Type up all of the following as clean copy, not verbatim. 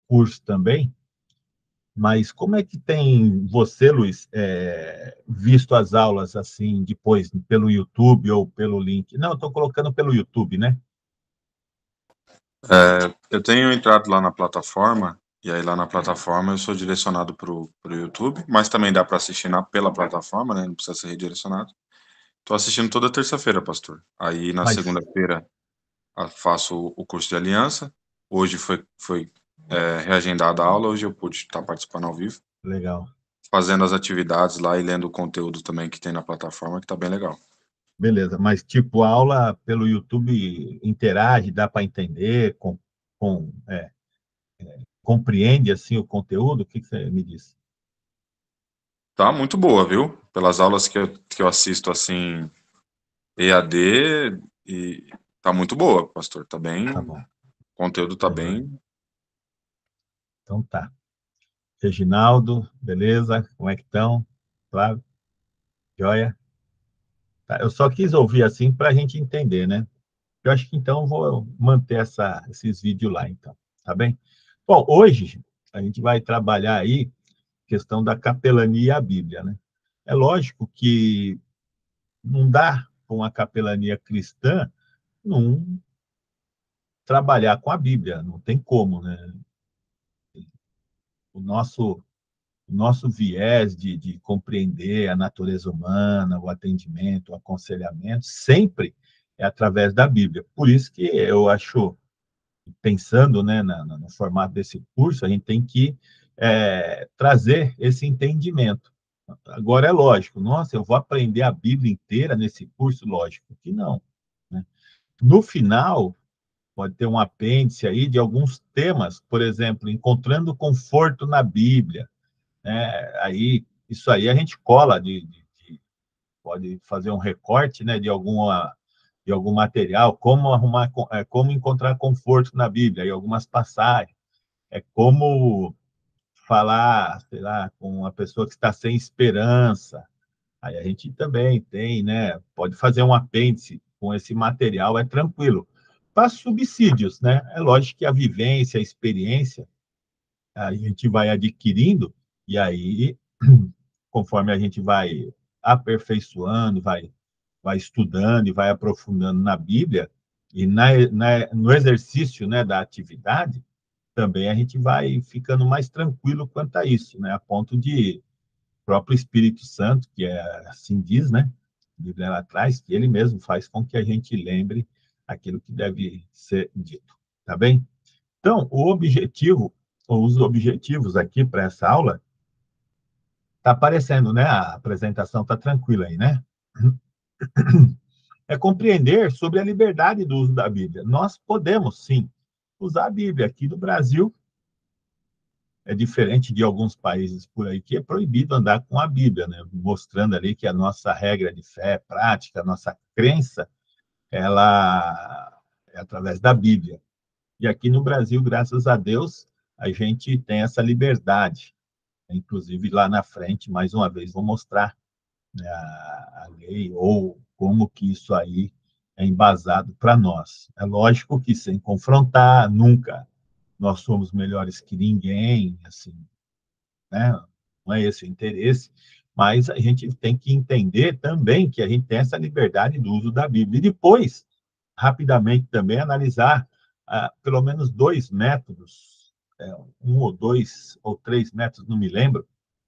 curso também, mas como é que tem você, Luiz, visto as aulas assim depois pelo YouTube ou pelo link? Não, estou colocando pelo YouTube, né? Eu tenho entrado lá na plataforma, e aí lá na plataforma eu sou direcionado para o YouTube, mas também dá para assistir pela plataforma, né? Não precisa ser redirecionado. Estou assistindo toda terça-feira, pastor. Aí na Mas segunda-feira faço o curso de aliança. Hoje foi reagendada a aula, hoje eu pude estar participando ao vivo, legal. fazendo as atividades lá e lendo o conteúdo também que tem na plataforma, que está bem legal. Beleza, mas tipo, a aula pelo YouTube interage, dá para entender, com, compreende assim o conteúdo? O que você me diz? Tá muito boa, viu? Pelas aulas que eu assisto assim, EAD, e tá muito boa, pastor. Tá bem, Tá o bom, conteúdo tá tá joia. bem. Então tá. Reginaldo, beleza? Como é que estão? Claro, joia? Tá, eu só quis ouvir assim para a gente entender, né? Eu acho que então eu vou manter esses vídeos lá, então, tá bem? Bom, hoje a gente vai trabalhar aí questão da capelania à Bíblia, né? É lógico que não dá com a capelania cristã não trabalhar com a Bíblia, não tem como, né? O nosso viés de compreender a natureza humana, o atendimento, o aconselhamento, sempre é através da Bíblia. Por isso que eu acho, pensando, né, no formato desse curso, a gente tem que trazer esse entendimento. Agora, é lógico, nossa, eu vou aprender a Bíblia inteira nesse curso? Lógico que não, né? No final, pode ter um apêndice aí de alguns temas, por exemplo, encontrando conforto na Bíblia, né? Aí, isso aí a gente cola, pode fazer um recorte, né, de algum material, como encontrar conforto na Bíblia, e algumas passagens, como falar, sei lá, com uma pessoa que está sem esperança. Aí a gente também tem, né? Pode fazer um apêndice com esse material, é tranquilo. Para subsídios, né? É lógico que a vivência, a experiência, a gente vai adquirindo, e aí, conforme a gente vai aperfeiçoando, vai estudando e vai aprofundando na Bíblia, e no exercício, né, da atividade, também a gente vai ficando mais tranquilo quanto a isso, né? A ponto de o próprio Espírito Santo, que assim diz, né? A Bíblia lá atrás, que ele mesmo faz com que a gente lembre aquilo que deve ser dito, tá bem? Então, o objetivo, ou os objetivos aqui para essa aula, está aparecendo, né? A apresentação está tranquila aí, né? É compreender sobre a liberdade do uso da Bíblia. Nós podemos, sim, usar a Bíblia. Aqui no Brasil, é diferente de alguns países por aí que é proibido andar com a Bíblia, né? Mostrando ali que a nossa regra de fé, prática, a nossa crença, ela é através da Bíblia. E aqui no Brasil, graças a Deus, a gente tem essa liberdade. Inclusive, lá na frente, mais uma vez, vou mostrar, né, a lei ou como que isso aí é embasado para nós. É lógico que sem confrontar, nunca nós somos melhores que ninguém, assim, né? Não é esse o interesse, mas a gente tem que entender também que a gente tem essa liberdade do uso da Bíblia. E depois, rapidamente também, analisar pelo menos dois métodos, um ou dois ou três métodos, não me lembro,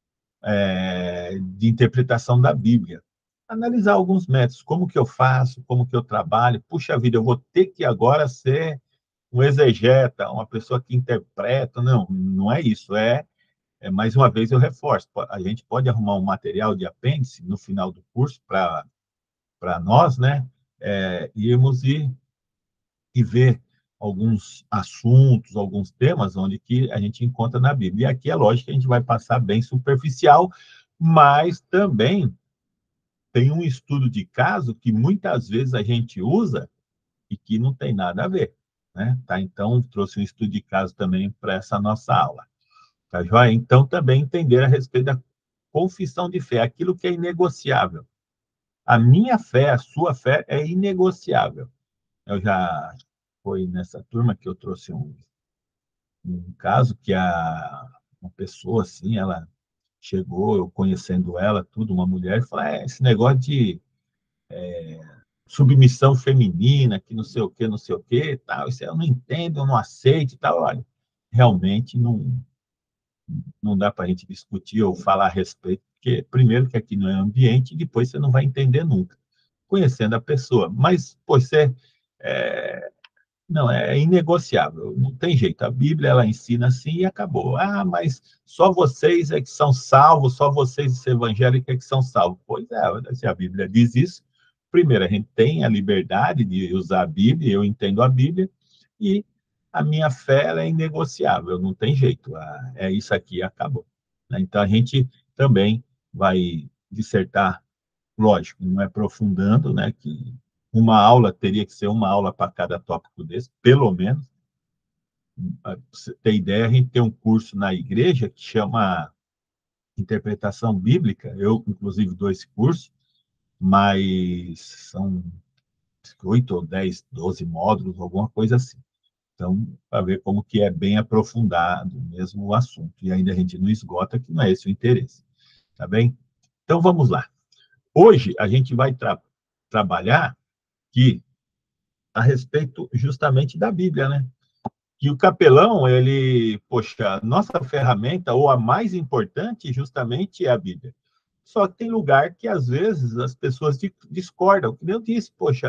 de interpretação da Bíblia. Analisar alguns métodos, como que eu faço, como que eu trabalho. Puxa vida, eu vou ter que agora ser um exegeta, uma pessoa que interpreta. Não, não é isso. Mais uma vez eu reforço, a gente pode arrumar um material de apêndice no final do curso para nós, né? Irmos e ver alguns assuntos, alguns temas onde que a gente encontra na Bíblia. E aqui é lógico que a gente vai passar bem superficial, mas também tem um estudo de caso que muitas vezes a gente usa e que não tem nada a ver, né? Tá? Então, trouxe um estudo de caso também para essa nossa aula. Tá joia? Então, também entender a respeito da confissão de fé, aquilo que é inegociável. A minha fé, a sua fé é inegociável. Eu já foi nessa turma que eu trouxe um caso que uma pessoa, assim, ela chegou, eu conhecendo ela, tudo, uma mulher, e falou, esse negócio de submissão feminina, que não sei o quê, tal, isso eu não entendo, eu não aceito e tal. Olha, realmente não dá para a gente discutir ou falar a respeito, porque, primeiro, que aqui não é ambiente, e depois você não vai entender nunca, conhecendo a pessoa. Mas, pô, não, é inegociável, não tem jeito. A Bíblia, ela ensina assim e acabou. Ah, mas só vocês é que são salvos, só vocês evangélicos é que são salvos. Pois é, se a Bíblia diz isso, primeiro, a gente tem a liberdade de usar a Bíblia, eu entendo a Bíblia, e a minha fé, ela é inegociável, não tem jeito. É isso aqui, acabou. Então, a gente também vai dissertar, lógico, não é aprofundando, né, que uma aula teria que ser uma aula para cada tópico desse, pelo menos. Para você ter ideia, a gente tem um curso na igreja que chama Interpretação Bíblica, eu, inclusive, dou esse curso, mas são 8 ou 10, 12 módulos, alguma coisa assim. Então, para ver como que é bem aprofundado mesmo o assunto. E ainda a gente não esgota, que não é esse o interesse. Tá bem? Então, vamos lá. Hoje, a gente vai trabalhar aqui a respeito justamente da Bíblia, né? Que o capelão, ele, poxa, nossa ferramenta, ou a mais importante, justamente é a Bíblia. Só que tem lugar que, às vezes, as pessoas discordam. Como eu disse, poxa,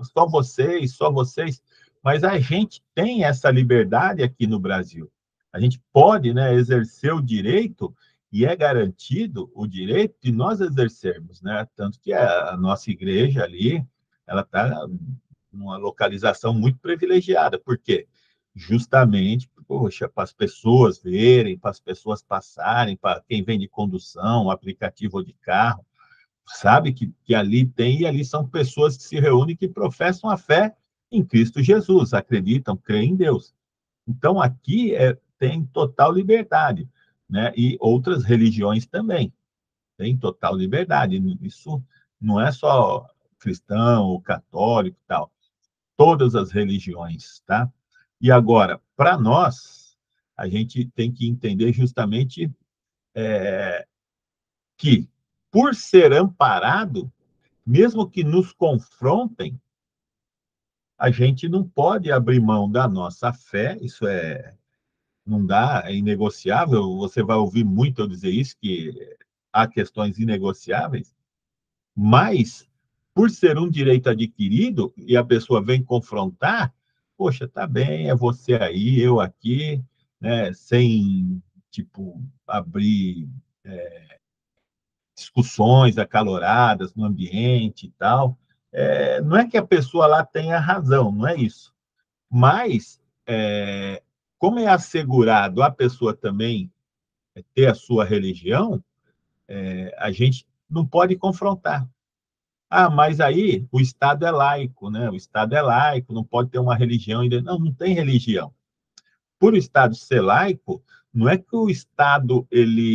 só vocês. Mas a gente tem essa liberdade aqui no Brasil. A gente pode, né, exercer o direito, e é garantido o direito de nós exercermos, né? Tanto que a nossa igreja ali, ela está numa localização muito privilegiada. Por quê? Justamente, poxa, para as pessoas verem, para as pessoas passarem, para quem vem de condução, aplicativo ou de carro, sabe que ali tem, e ali são pessoas que se reúnem que professam a fé em Cristo Jesus, acreditam, creem em Deus. Então, aqui tem total liberdade, né? E outras religiões também têm total liberdade. Isso não é só cristão ou católico e tal, todas as religiões, tá? E agora, para nós, a gente tem que entender justamente que, por ser amparado, mesmo que nos confrontem, a gente não pode abrir mão da nossa fé, isso não dá, é inegociável, você vai ouvir muito eu dizer isso, que há questões inegociáveis, mas, por ser um direito adquirido, e a pessoa vem confrontar, poxa, tá bem, é você aí, eu aqui, né, sem, tipo, abrir discussões acaloradas no ambiente e tal. Não é que a pessoa lá tenha razão, não é isso. Mas, como é assegurado a pessoa também ter a sua religião, a gente não pode confrontar. Ah, mas aí o Estado é laico, né? O Estado é laico, não pode ter uma religião ainda. Não, não tem religião. Por o Estado ser laico, não é que o Estado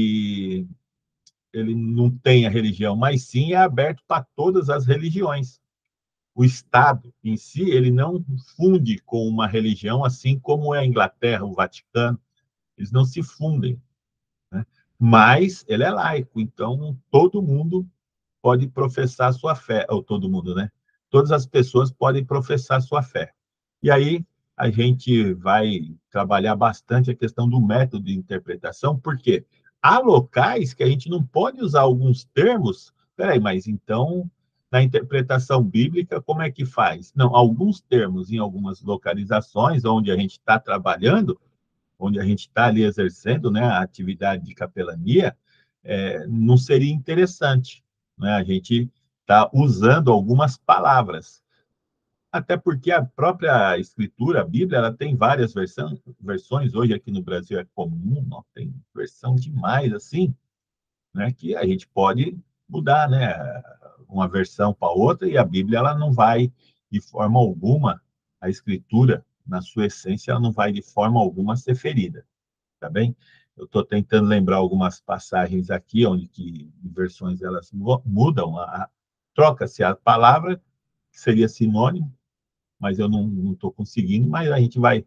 ele não tem a religião, mas sim é aberto para todas as religiões. O Estado em si, ele não funde com uma religião, assim como é a Inglaterra, o Vaticano, eles não se fundem, né? Mas ele é laico, então todo mundo pode professar sua fé, ou todo mundo, né? Todas as pessoas podem professar sua fé. E aí a gente vai trabalhar bastante a questão do método de interpretação, porque há locais que a gente não pode usar alguns termos. Peraí, mas então, na interpretação bíblica, como é que faz? Não, alguns termos em algumas localizações onde a gente está trabalhando, onde a gente está ali exercendo, né, a atividade de capelania, não seria interessante, né? A gente está usando algumas palavras, até porque a própria escritura, a Bíblia, ela tem várias versões, hoje aqui no Brasil é comum, não, tem versão demais, assim, né, que a gente pode mudar, né, uma versão para outra, e a Bíblia, ela não vai, de forma alguma, a escritura, na sua essência, ela não vai, de forma alguma, ser ferida, tá bem? Eu estou tentando lembrar algumas passagens aqui, onde que versões elas mudam, troca-se a palavra, que seria sinônimo, mas eu não estou conseguindo, mas a gente vai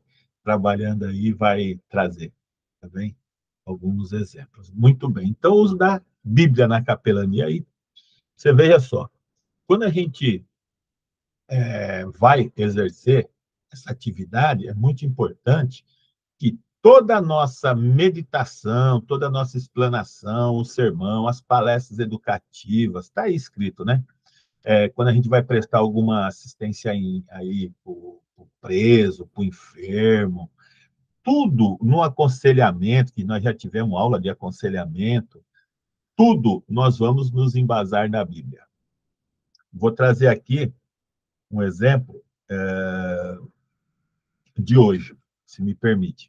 trabalhando aí vai trazer, tá bem? Alguns exemplos. Muito bem. Então, o uso da Bíblia na capelania aí, você veja só, quando a gente vai exercer essa atividade, é muito importante que toda a nossa meditação, toda a nossa explanação, o sermão, as palestras educativas, está aí escrito, né? Quando a gente vai prestar alguma assistência aí para o preso, para o enfermo, tudo no aconselhamento, que nós já tivemos aula de aconselhamento, tudo nós vamos nos embasar na Bíblia. Vou trazer aqui um exemplo de hoje, se me permite.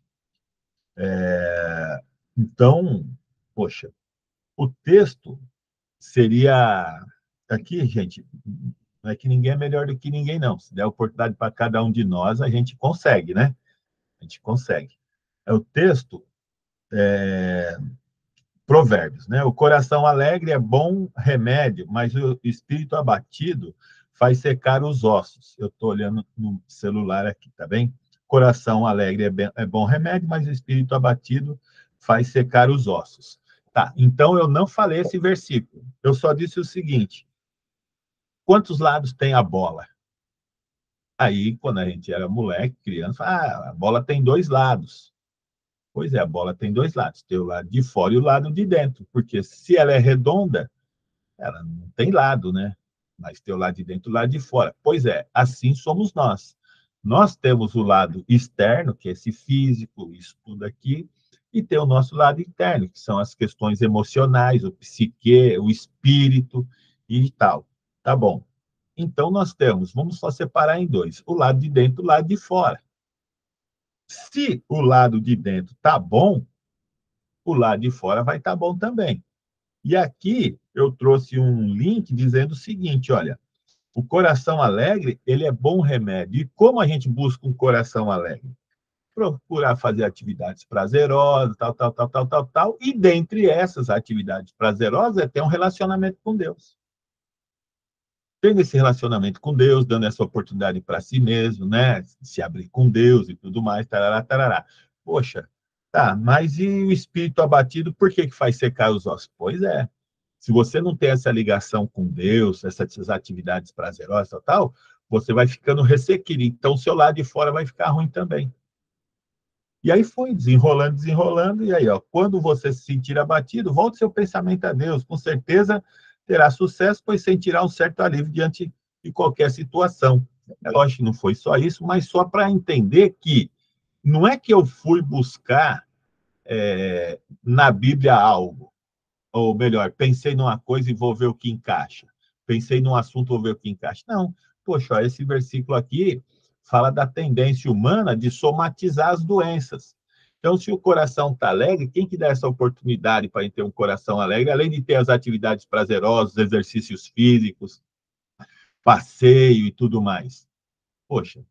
Então, poxa, o texto seria. Aqui, gente, não é que ninguém é melhor do que ninguém, não. Se der oportunidade para cada um de nós, a gente consegue, né? A gente consegue. O texto, Provérbios, né? O coração alegre é bom remédio, mas o espírito abatido faz secar os ossos. Eu estou olhando no celular aqui, tá bem? Coração alegre é bom remédio, mas o espírito abatido faz secar os ossos. Tá, então eu não falei esse versículo. Eu só disse o seguinte: quantos lados tem a bola? Aí, quando a gente era moleque, criança, a bola tem dois lados. Pois é, a bola tem dois lados, tem o lado de fora e o lado de dentro, porque se ela é redonda, ela não tem lado, né? Mas tem o lado de dentro e o lado de fora. Pois é, assim somos nós. Nós temos o lado externo, que é esse físico, isso tudo aqui, e tem o nosso lado interno, que são as questões emocionais, o psique, o espírito e tal. Tá bom. Então, nós temos, vamos só separar em dois, o lado de dentro e o lado de fora. Se o lado de dentro tá bom, o lado de fora vai estar bom também. E aqui eu trouxe um link dizendo o seguinte, olha, o coração alegre, ele é bom remédio. E como a gente busca um coração alegre? Procurar fazer atividades prazerosas, tal, tal, tal, tal, tal, tal. E dentre essas atividades prazerosas é ter um relacionamento com Deus. Tendo esse relacionamento com Deus, dando essa oportunidade para si mesmo, né? Se abrir com Deus e tudo mais, tarará, tarará. Poxa, tá, mas e o espírito abatido, por que que faz secar os ossos? Pois é, se você não tem essa ligação com Deus, essas atividades prazerosas, tal, tal, você vai ficando ressequido. Então, o seu lado de fora vai ficar ruim também. E aí foi desenrolando, desenrolando, e aí, ó, quando você se sentir abatido, volte seu pensamento a Deus. Com certeza terá sucesso, pois sentirá um certo alívio diante de qualquer situação. É lógico que não foi só isso, mas só para entender que não é que eu fui buscar na Bíblia algo, ou melhor, pensei numa coisa e vou ver o que encaixa. Pensei num assunto, vou ver o que encaixa. Não. Poxa, esse versículo aqui fala da tendência humana de somatizar as doenças. Então, se o coração está alegre, quem que dá essa oportunidade para ter um coração alegre, além de ter as atividades prazerosas, exercícios físicos, passeio e tudo mais? Poxa,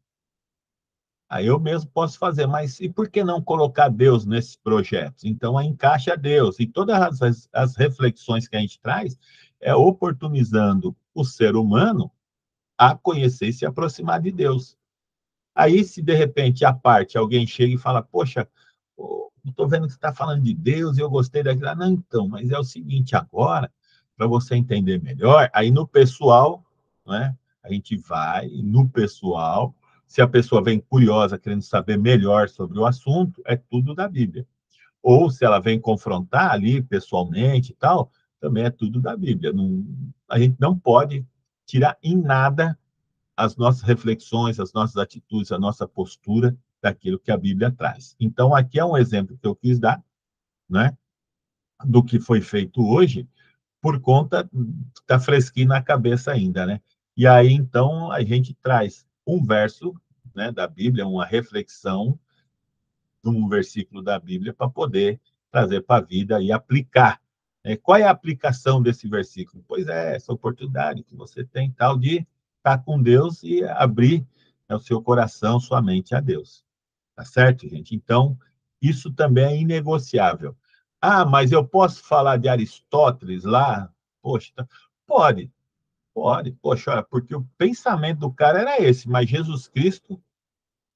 aí eu mesmo posso fazer, mas e por que não colocar Deus nesses projetos? Então, aí encaixa Deus. E todas as reflexões que a gente traz é oportunizando o ser humano a conhecer e se aproximar de Deus. Aí, se de repente, à parte, alguém chega e fala, poxa, estou vendo que você está falando de Deus e eu gostei daquilo. Ah, não, então, mas é o seguinte, agora, para você entender melhor, aí no pessoal, né, a gente vai no pessoal, se a pessoa vem curiosa, querendo saber melhor sobre o assunto, é tudo da Bíblia. Ou se ela vem confrontar ali pessoalmente e tal, também é tudo da Bíblia. Não, a gente não pode tirar em nada as nossas reflexões, as nossas atitudes, a nossa postura daquilo que a Bíblia traz. Então, aqui é um exemplo que eu quis dar, né, do que foi feito hoje, por conta está fresquinho na cabeça ainda, né? E aí, então, a gente traz um verso, né, da Bíblia, uma reflexão de um versículo da Bíblia para poder trazer para a vida e aplicar. Qual é a aplicação desse versículo? Pois é, essa oportunidade que você tem tal de estar com Deus e abrir, né, o seu coração, sua mente a Deus. Tá certo, gente? Então, isso também é inegociável. Ah, mas eu posso falar de Aristóteles lá? Poxa, pode, pode. Poxa, olha, porque o pensamento do cara era esse, mas Jesus Cristo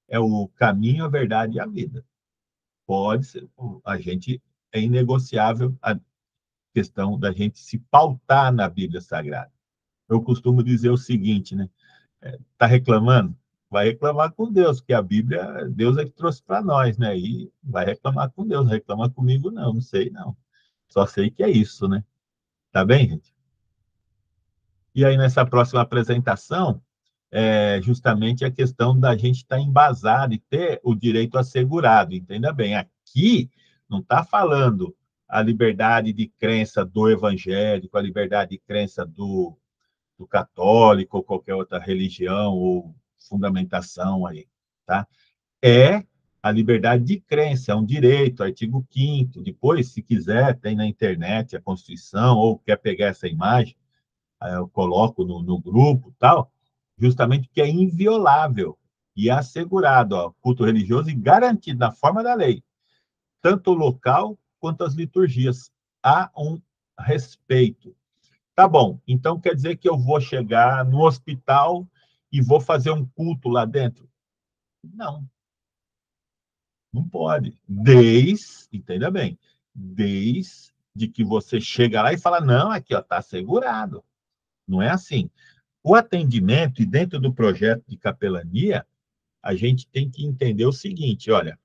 é o caminho, a verdade e a vida. Pode ser, a gente é inegociável a questão da gente se pautar na Bíblia Sagrada. Eu costumo dizer o seguinte, né? Está reclamando? Vai reclamar com Deus, que a Bíblia, Deus é que trouxe para nós, né? E vai reclamar com Deus, reclama comigo não, não sei não. Só sei que é isso, né? Tá bem, gente? E aí, nessa próxima apresentação, é justamente a questão da gente estar embasado e ter o direito assegurado. Entenda bem, aqui não está falando a liberdade de crença do evangélico, a liberdade de crença do católico ou qualquer outra religião ou fundamentação aí, tá? É a liberdade de crença, é um direito, artigo 5º. Depois, se quiser, tem na internet a Constituição, ou quer pegar essa imagem, eu coloco no grupo, tal, justamente porque é inviolável e é assegurado, ó, culto religioso e garantido na forma da lei, tanto o local quanto as liturgias. Há um respeito. Tá bom, então quer dizer que eu vou chegar no hospital e vou fazer um culto lá dentro? Não, não pode. Entenda bem, desde que você chega lá e fala, não, aqui, ó, tá assegurado. Não é assim. O atendimento, e dentro do projeto de capelania, a gente tem que entender o seguinte, olha,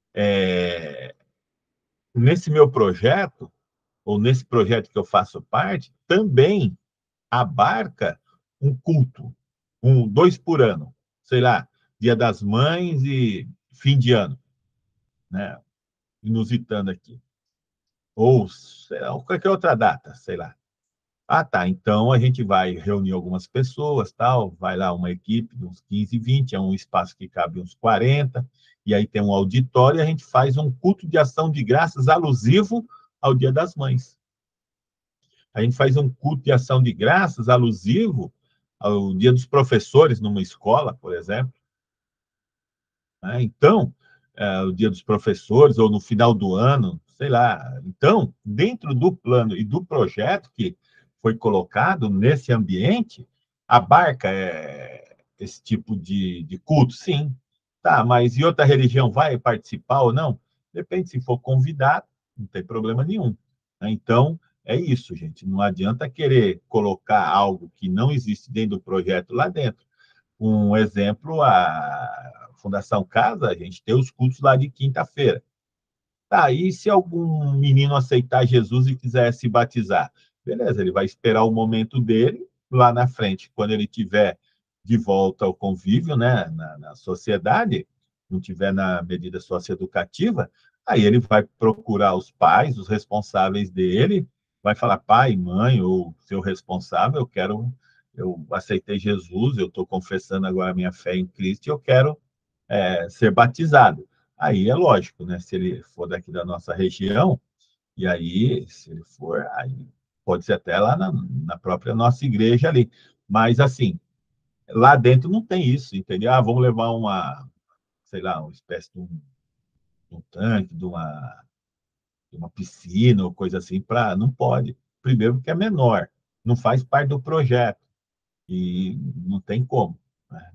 nesse meu projeto, ou nesse projeto que eu faço parte, também abarca um culto, dois por ano, sei lá, Dia das Mães e fim de ano, né? Inusitando aqui. Ou sei lá, qualquer outra data, sei lá. Ah, tá. Então a gente vai reunir algumas pessoas, tal, vai lá uma equipe de uns 15, 20, é um espaço que cabe uns 40, e aí tem um auditório e a gente faz um culto de ação de graças alusivo ao Dia das Mães. A gente faz um culto de ação de graças alusivo ao Dia dos Professores numa escola, por exemplo. Né? Então, o Dia dos Professores, ou no final do ano, sei lá. Então, dentro do plano e do projeto que foi colocado nesse ambiente, abarca esse tipo de culto, sim. Tá, mas e outra religião vai participar ou não? Depende, se for convidado, não tem problema nenhum. Né? Então, é isso, gente. Não adianta querer colocar algo que não existe dentro do projeto lá dentro. Um exemplo, a Fundação Casa, a gente tem os cultos lá de quinta-feira. Tá, e se algum menino aceitar Jesus e quiser se batizar? Beleza, ele vai esperar o momento dele lá na frente, quando ele tiver de volta ao convívio, né, na sociedade, não tiver na medida socioeducativa, aí ele vai procurar os pais, os responsáveis dele, vai falar, pai, mãe, ou seu responsável, eu aceitei Jesus, eu estou confessando agora a minha fé em Cristo e eu quero ser batizado. Aí é lógico, né? Se ele for daqui da nossa região, e aí, se ele for, aí pode ser até lá na própria nossa igreja ali. Mas, assim, lá dentro não tem isso, entendeu? Ah, vamos levar sei lá, uma espécie de um tanque, de uma piscina ou coisa assim, para. Não pode. Primeiro, porque é menor, não faz parte do projeto, e não tem como. Né?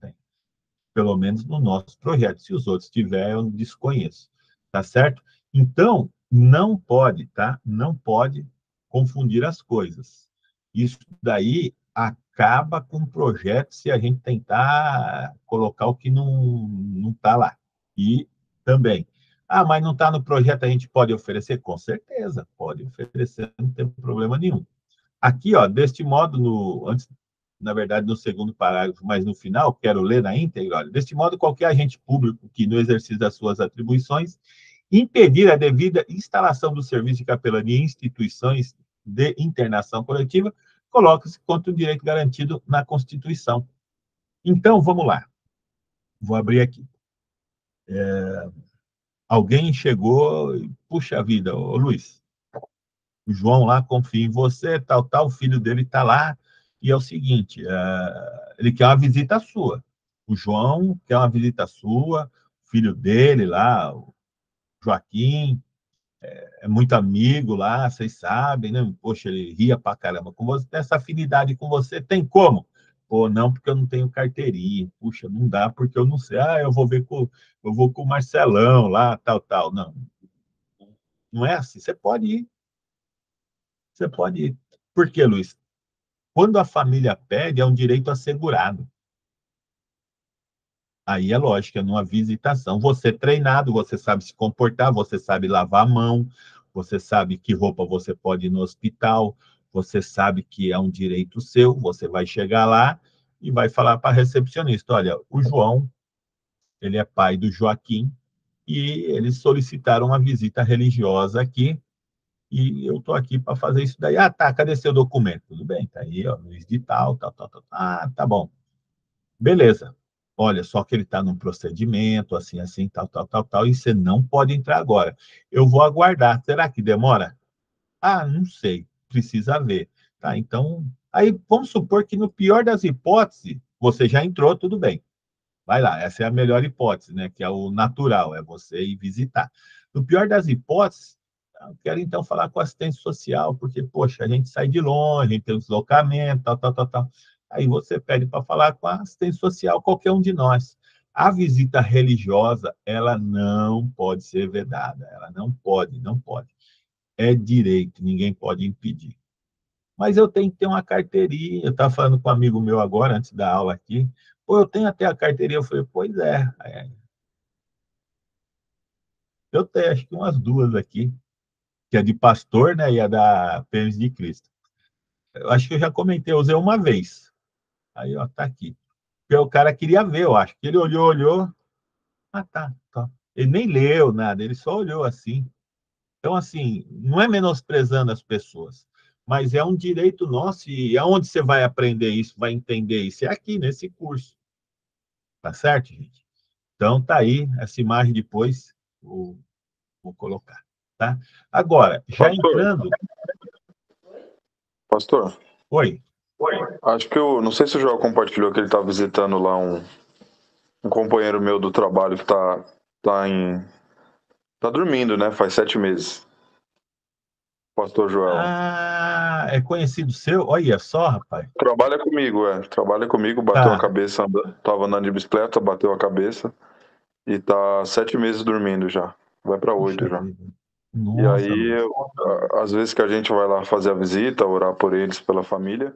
Pelo menos no nosso projeto. Se os outros tiverem, eu desconheço. Tá certo? Então, não pode, tá? Não pode confundir as coisas. Isso daí acaba com o projeto se a gente tentar colocar o que não está lá. E também. Ah, mas não está no projeto, a gente pode oferecer? Com certeza, pode oferecer, não tem problema nenhum. Aqui, ó, deste modo, antes, na verdade, no segundo parágrafo, mas no final, quero ler na íntegra, olha, deste modo, qualquer agente público que, no exercício das suas atribuições, impedir a devida instalação do serviço de capelania em instituições de internação coletiva, coloca-se contra o direito garantido na Constituição. Então, vamos lá. Vou abrir aqui. Alguém chegou, puxa vida, ô Luiz, o João lá confia em você, tal, o filho dele está lá, e é o seguinte, ele quer uma visita sua. O João quer uma visita sua, o filho dele lá, o Joaquim, é muito amigo lá, vocês sabem, né? Poxa, ele ria pra caramba com você, tem essa afinidade com você, tem como? Pô, não, porque eu não tenho carteirinha. Puxa, não dá porque eu não sei. Ah, eu vou com o Marcelão lá, tal, tal. Não, não é assim. Você pode ir, você pode ir. Por quê, Luiz? Quando a família pede, é um direito assegurado. Aí é lógico, é numa visitação. Você treinado, você sabe se comportar, você sabe lavar a mão, você sabe que roupa você pode ir no hospital, você sabe que é um direito seu, você vai chegar lá e vai falar para a recepcionista, olha, o João, ele é pai do Joaquim, e eles solicitaram uma visita religiosa aqui, e eu estou aqui para fazer isso daí. Ah, tá, cadê seu documento? Tudo bem, tá aí, ó, Luiz de tal, tal, tal, tal. Ah, tá bom. Beleza. Olha, só que ele está num procedimento, assim, assim, tal, tal, tal, tal, e você não pode entrar agora. Eu vou aguardar. Será que demora? Ah, não sei. Precisa ver. Tá, então, aí vamos supor que no pior das hipóteses, você já entrou, tudo bem. Vai lá, essa é a melhor hipótese, né? Que é o natural, é você ir visitar. No pior das hipóteses, eu quero então falar com o assistente social, porque, poxa, a gente sai de longe, a gente tem um deslocamento, tal, tal, tal, tal. Aí você pede para falar com a assistente social, qualquer um de nós. A visita religiosa, ela não pode ser vedada, ela não pode, não pode. É direito, ninguém pode impedir. Mas eu tenho que ter uma carteirinha. Eu estava falando com um amigo meu agora, antes da aula aqui. Pô, eu tenho até a carteirinha. Eu falei, pois é. Eu tenho, acho que umas duas aqui, que é de pastor, né, e a da Pênis de Cristo. Eu acho que eu já comentei, eu usei uma vez. Aí, ó, tá aqui. Porque o cara queria ver, eu acho. Que ele olhou, olhou. Ah, tá, tá. Ele nem leu nada, ele só olhou assim. Então, assim, não é menosprezando as pessoas, mas é um direito nosso, e aonde você vai aprender isso, vai entender isso? É aqui, nesse curso. Tá certo, gente? Então, tá aí essa imagem depois, vou colocar, tá? Agora, já Pastor, entrando... pastor, Oi. acho que eu não sei se o João compartilhou que ele tá visitando lá um companheiro meu do trabalho que tá em tá dormindo, né? Faz 7 meses. Pastor Joel. Ah, é conhecido seu? Olha só, rapaz. Trabalha comigo, trabalha comigo, bateu a Tá. cabeça, tava andando de bicicleta, bateu a cabeça e tá 7 meses dormindo já. Vai pra Puxa 8 já. vida. E Nossa, aí, Luiz. às vezes que a gente vai lá fazer a visita, orar por eles, pela família,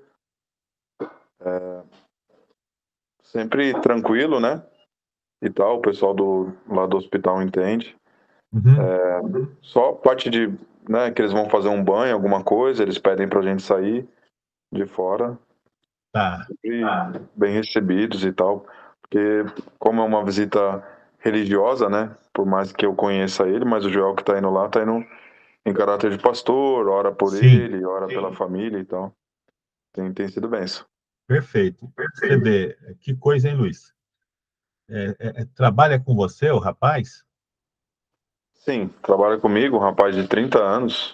sempre tranquilo, né? E tal, o pessoal lá do hospital entende. Uhum. Só parte de, né, que eles vão fazer um banho, alguma coisa, eles pedem pra gente sair de fora, Tá. e bem recebidos e tal, porque como é uma visita religiosa, né, por mais que eu conheça ele, mas o Joel que tá indo lá, tá indo em caráter de pastor, ora por Sim, ele, ora pela família e tal. Tem sido benção. perfeito. Você vê, que coisa, hein, Luiz? Trabalha com você, o rapaz? Sim, trabalha comigo, um rapaz de 30 anos,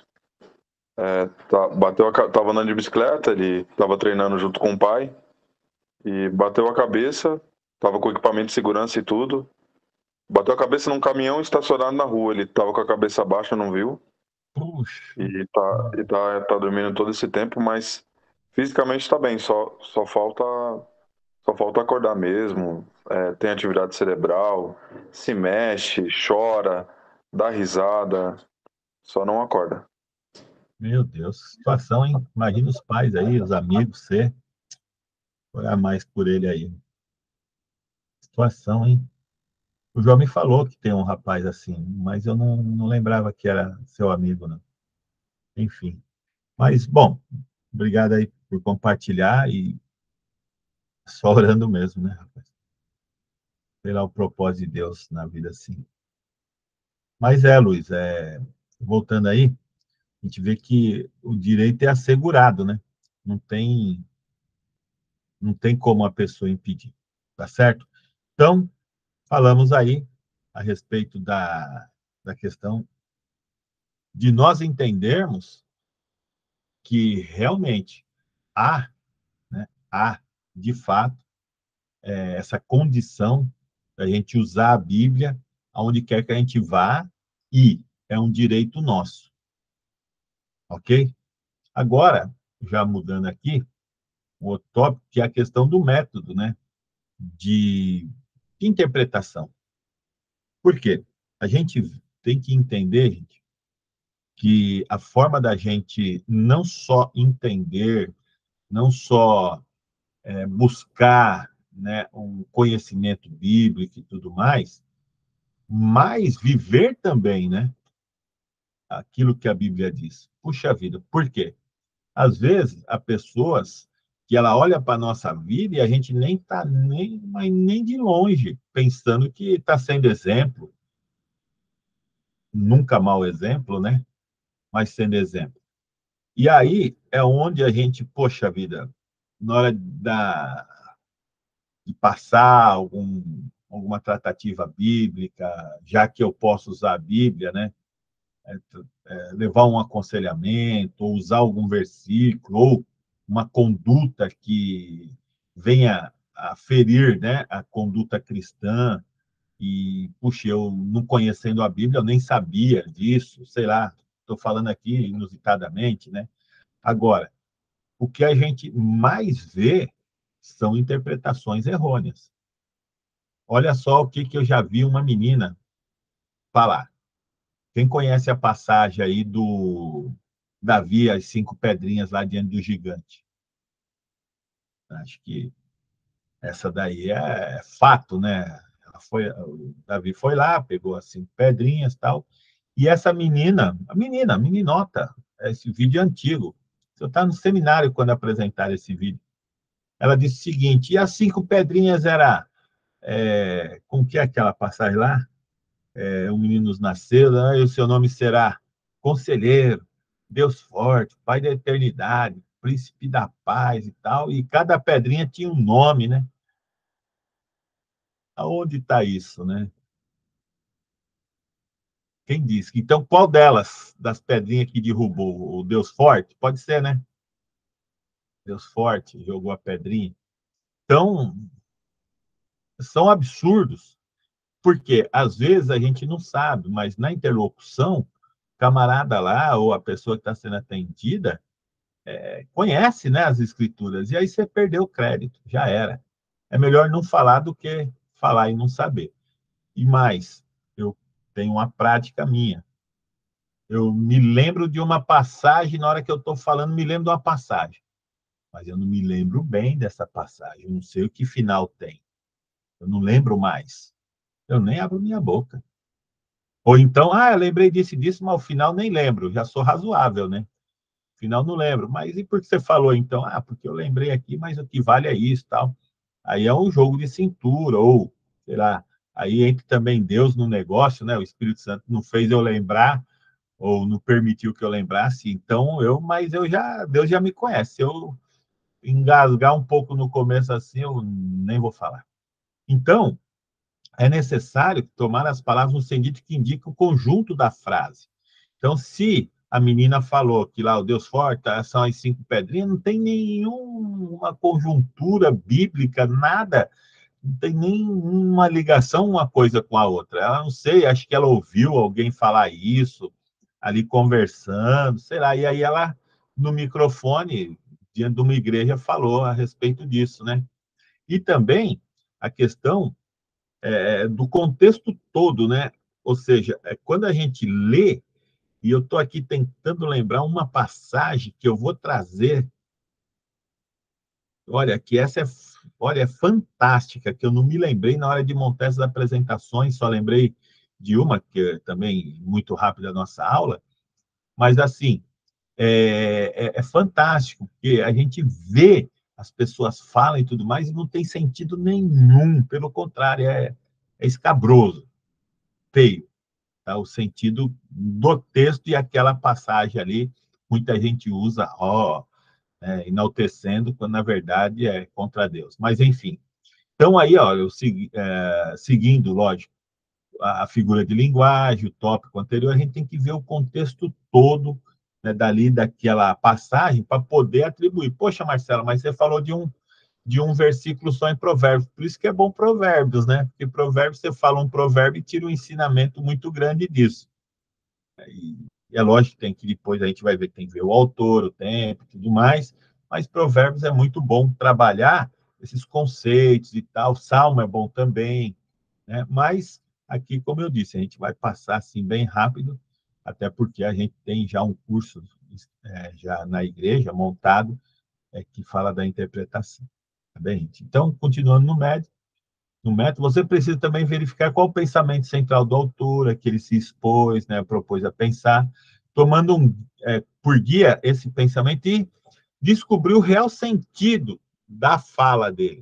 tava andando de bicicleta, ele tava treinando junto com o pai, e bateu a cabeça, tava com equipamento de segurança e tudo, bateu a cabeça num caminhão estacionado na rua, ele tava com a cabeça baixa, não viu, Puxa. tá dormindo todo esse tempo, mas fisicamente tá bem, só falta acordar mesmo, tem atividade cerebral, se mexe, chora, dá risada, só não acorda. Meu Deus, que situação, hein? Imagina os pais aí, os amigos, você olhar mais por ele aí. Situação, hein? O João me falou que tem um rapaz assim, mas eu não lembrava que era seu amigo, não. Enfim. Mas, bom, obrigado aí por compartilhar e só orando mesmo, né, rapaz? Sei lá o propósito de Deus na vida assim. Mas Luiz, voltando aí, a gente vê que o direito é assegurado, né? Não tem, não tem como a pessoa impedir, tá certo? Então, falamos aí a respeito da questão de nós entendermos que realmente há, né, há, de fato, essa condição da gente usar a Bíblia aonde quer que a gente vá e é um direito nosso, ok? Agora, já mudando aqui, um outro tópico, que é a questão do método, né, de interpretação. Por quê? A gente tem que entender, gente, que a forma da gente não só entender, não só buscar, né, um conhecimento bíblico e tudo mais, mas viver também, né, aquilo que a Bíblia diz. Puxa vida, por quê? Às vezes, há pessoas que ela olha para a nossa vida e a gente nem está nem de longe pensando que está sendo exemplo, nunca mau exemplo, né? Mas sendo exemplo. E aí é onde a gente, poxa vida, na hora de passar alguma tratativa bíblica, já que eu posso usar a Bíblia, né? Levar um aconselhamento, ou usar algum versículo, ou uma conduta que venha a ferir, né, a conduta cristã, e, puxa, eu não conhecendo a Bíblia, eu nem sabia disso, sei lá, estou falando aqui inusitadamente, né? Agora, o que a gente mais vê são interpretações errôneas. Olha só o que eu já vi uma menina falar. Quem conhece a passagem aí do Davi, as 5 pedrinhas lá diante do gigante? Acho que essa daí é fato, né? O Davi foi lá, pegou as 5 pedrinhas e tal. E essa menina, a meninota, esse vídeo é antigo. Eu estava no seminário quando apresentaram esse vídeo. Ela disse o seguinte: e as 5 pedrinhas era. Como que é aquela passagem lá? O menino nos nasceu, né? E o seu nome será Conselheiro, Deus Forte, Pai da Eternidade, Príncipe da Paz e tal, e cada pedrinha tinha um nome, né? Aonde está isso, né? Quem disse? Então, qual delas, das pedrinhas que derrubou? O Deus Forte? Pode ser, né? Deus Forte jogou a pedrinha. Então, são absurdos, porque às vezes a gente não sabe, mas na interlocução, o camarada lá, ou a pessoa que está sendo atendida, conhece, né, as escrituras, e aí você perdeu o crédito, já era. É melhor não falar do que falar e não saber. E mais, eu tenho uma prática minha. Eu me lembro de uma passagem, na hora que eu estou falando, me lembro de uma passagem, mas eu não me lembro bem dessa passagem, eu não sei o que final tem, eu não lembro mais, eu nem abro minha boca. Ou então, eu lembrei disso e disso, mas o final nem lembro, já sou razoável, né? Final não lembro. Mas e por que você falou então? Porque eu lembrei aqui, mas o que vale é isso, tal. Aí é um jogo de cintura, ou, sei lá, aí entra também Deus no negócio, né? O Espírito Santo não fez eu lembrar, ou não permitiu que eu lembrasse, então mas Deus já me conhece. Se eu engasgar um pouco no começo assim, eu nem vou falar. Então, é necessário tomar as palavras no sentido que indica o conjunto da frase. Então, se a menina falou que lá o Deus forte são as 5 pedrinhas, não tem nenhuma conjuntura bíblica, nada, não tem nenhuma ligação uma coisa com a outra. Ela não sei, acho que ela ouviu alguém falar isso, ali conversando, sei lá, e aí ela, no microfone, diante de uma igreja, falou a respeito disso, né? E também a questão do contexto todo, né? Ou seja, quando a gente lê, e eu estou aqui tentando lembrar uma passagem que eu vou trazer, olha, que essa olha, é fantástica, que eu não me lembrei na hora de montar essas apresentações, só lembrei de uma, que é também muito rápida a nossa aula, mas assim, é fantástico, porque a gente vê as pessoas falam e tudo mais, e não tem sentido nenhum, pelo contrário, é escabroso, feio, tá? O sentido do texto e aquela passagem ali, muita gente usa, enaltecendo, quando na verdade é contra Deus. Mas, enfim. Então, aí, ó, seguindo, lógico, a figura de linguagem, o tópico anterior, a gente tem que ver o contexto todo, né, dali, daquela passagem, para poder atribuir. Poxa, Marcela, mas você falou de um versículo só em Provérbios. Por isso que é bom Provérbios, né? Porque Provérbios, você fala um provérbio e tira um ensinamento muito grande disso. E é lógico que tem que depois a gente vai ver, tem que ver o autor, o tempo e tudo mais, mas Provérbios é muito bom trabalhar esses conceitos e tal. Salmo é bom também, né? Mas aqui, como eu disse, a gente vai passar assim bem rápido, até porque a gente tem já um curso já na igreja montado que fala da interpretação. Tá bem, gente? Então, continuando no método, você precisa também verificar qual o pensamento central do autor, que ele se expôs, né, propôs a pensar, tomando por guia esse pensamento e descobrir o real sentido da fala dele.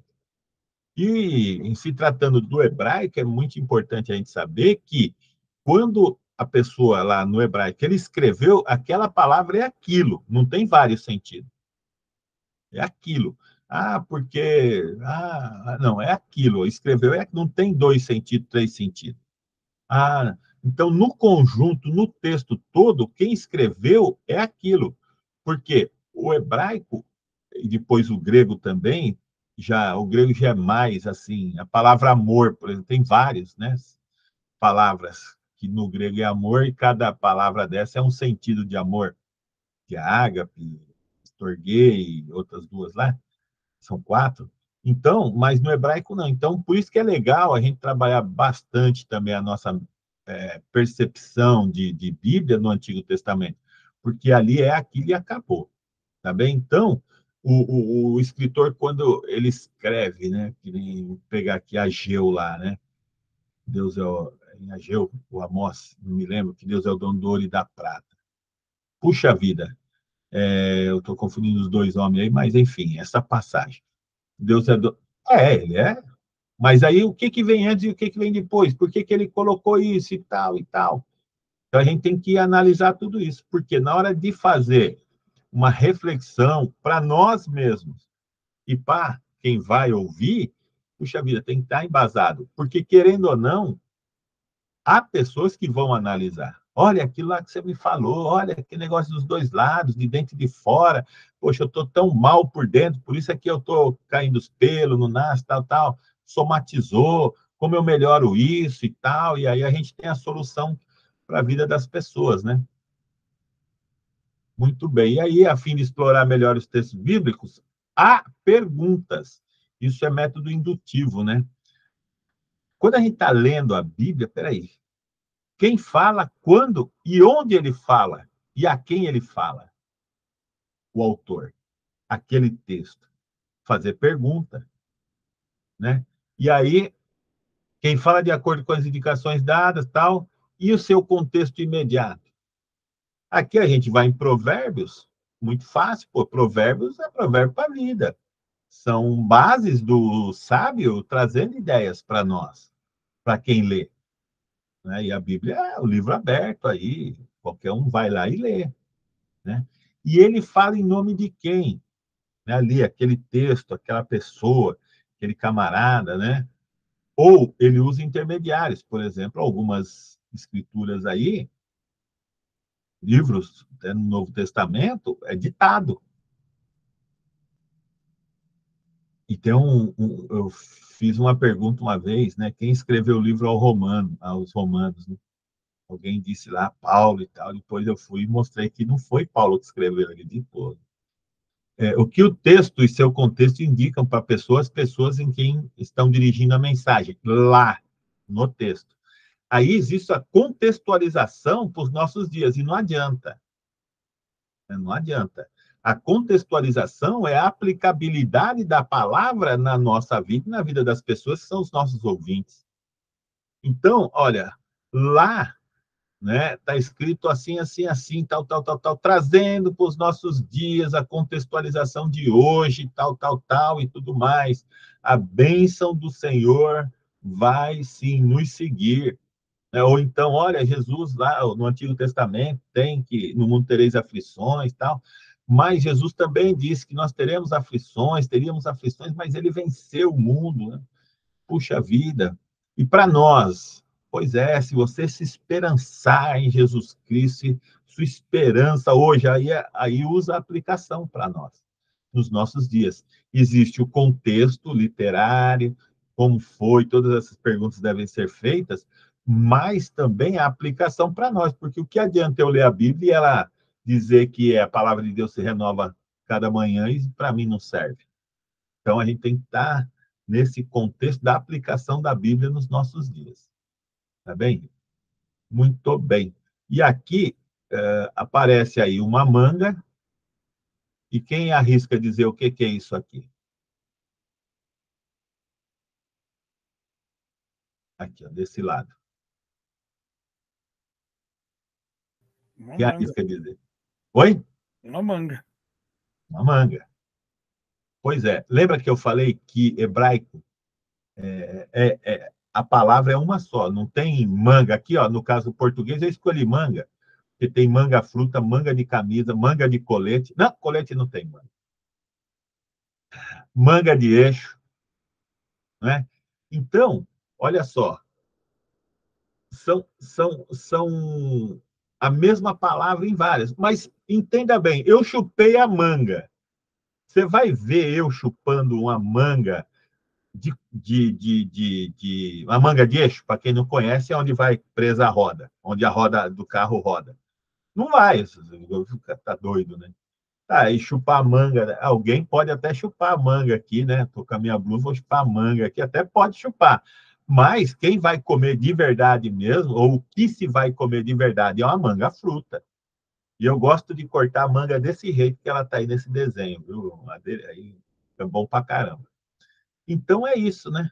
E, em se tratando do hebraico, é muito importante a gente saber que, quando a pessoa lá no hebraico, ele escreveu, aquela palavra é aquilo, não tem vários sentidos. É aquilo. Porque... não, é aquilo. Escreveu, não tem dois sentidos, três sentidos. Então, no conjunto, no texto todo, quem escreveu é aquilo. Porque o hebraico, e depois o grego também, o grego já é mais, assim, a palavra amor, por exemplo, tem várias, né, palavras que no grego é amor, e cada palavra dessa é um sentido de amor, que é ágape, storge, e outras duas lá, são quatro. Então, mas no hebraico não. Então, por isso que é legal a gente trabalhar bastante também a nossa percepção de Bíblia no Antigo Testamento, porque ali é aquilo e acabou, tá bem? Então, o escritor, quando ele escreve, né, que nem pegar aqui Ageu lá, né, Deus em Ageu, o Amós, não me lembro, que Deus é o dono do ouro e da prata. Puxa vida, eu estou confundindo os dois homens aí, mas enfim, essa passagem. Deus é do... ele é. Mas aí o que vem antes e o que vem depois? Por que ele colocou isso e tal e tal? Então a gente tem que analisar tudo isso, porque na hora de fazer uma reflexão para nós mesmos e para quem vai ouvir, puxa vida, tem que estar embasado, porque querendo ou não, há pessoas que vão analisar. Olha aquilo lá que você me falou, olha que negócio dos dois lados, de dentro e de fora. Poxa, eu estou tão mal por dentro, por isso é que eu estou caindo os pelos, não nasce, tal, tal. Somatizou, como eu melhoro isso e tal. E aí a gente tem a solução para a vida das pessoas, né? Muito bem. E aí, a fim de explorar melhor os textos bíblicos, há perguntas. Isso é método indutivo, né? Quando a gente está lendo a Bíblia, peraí, quem fala, quando e onde ele fala, e a quem ele fala, o autor, aquele texto. Fazer pergunta, né? E aí, quem fala de acordo com as indicações dadas, tal, e o seu contexto imediato. Aqui a gente vai em Provérbios, muito fácil, pô, Provérbios é provérbio para a vida. São bases do sábio trazendo ideias para nós, para quem lê, né? E a Bíblia é o livro aberto aí, qualquer um vai lá e lê, né? E ele fala em nome de quem? Né? Ali, aquele texto, aquela pessoa, aquele camarada, né? Ou ele usa intermediários, por exemplo, algumas escrituras aí, livros no Novo Testamento, é ditado. E tem eu fiz uma pergunta uma vez, né? Quem escreveu o livro aos Romanos, né? Alguém disse lá Paulo e tal. Depois eu fui e mostrei que não foi Paulo que escreveu, ele ditou. O que o texto e seu contexto indicam para pessoas em quem estão dirigindo a mensagem, lá no texto. Aí existe a contextualização para os nossos dias, e não adianta. Não adianta. A contextualização é a aplicabilidade da palavra na nossa vida e na vida das pessoas que são os nossos ouvintes. Então, olha, lá, né, está escrito assim, assim, assim, tal, tal, tal, tal, trazendo para os nossos dias a contextualização de hoje, tal, tal, tal e tudo mais. A bênção do Senhor vai sim nos seguir. Ou então, olha, Jesus lá no Antigo Testamento tem que no mundo tereis aflições, tal, mas Jesus também disse que nós teríamos aflições, mas ele venceu o mundo, né? Puxa vida. E para nós, pois é, se você se esperançar em Jesus Cristo, sua esperança hoje, aí usa a aplicação para nós, nos nossos dias. Existe o contexto literário, como foi, todas essas perguntas devem ser feitas, mas também a aplicação para nós, porque o que adianta eu ler a Bíblia e ela dizer que a palavra de Deus se renova cada manhã e para mim não serve. Então, a gente tem que estar nesse contexto da aplicação da Bíblia nos nossos dias. Tá bem? Muito bem. E aqui aparece aí uma manga, e quem arrisca dizer o que é isso aqui? Aqui, ó, desse lado. Uma Quem manga. arrisca dizer? Oi? Uma manga. Uma manga. Pois é. Lembra que eu falei que hebraico, a palavra é uma só, não tem manga. Aqui, ó, no caso português, eu escolhi manga, porque tem manga fruta, manga de camisa, manga de colete. Não, colete não tem manga. Manga de eixo, né? Então, olha só, são a mesma palavra em várias, mas entenda bem, eu chupei a manga. Você vai ver eu chupando uma manga uma manga de eixo, para quem não conhece, é onde vai presa a roda, onde a roda do carro roda. Não vai, tá doido, né? Ah, e chupar a manga, né? Alguém pode até chupar a manga aqui, né? Tô com a minha blusa, vou chupar a manga aqui, até pode chupar. Mas quem vai comer de verdade mesmo, ou o que se vai comer de verdade, é uma manga fruta. E eu gosto de cortar a manga desse jeito que ela tá aí nesse desenho, viu? Aí é bom pra caramba. Então é isso, né?